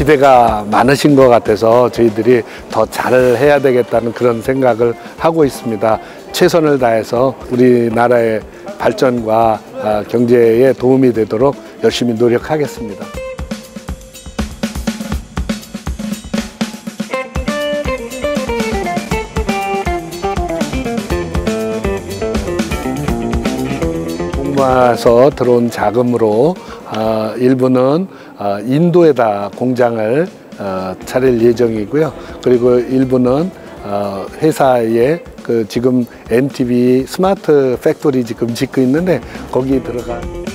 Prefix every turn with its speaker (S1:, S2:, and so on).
S1: 기대가 많으신 것 같아서 저희들이 더 잘해야 되겠다는 그런 생각을 하고 있습니다. 최선을 다해서 우리나라의 발전과 경제에 도움이 되도록 열심히 노력하겠습니다. 모아서 들어온 자금으로 일부는 인도에다 공장을 차릴 예정이고요. 그리고 일부는 회사에 지금 NTV 스마트 팩토리 지금 짓고 있는데 거기 들어가.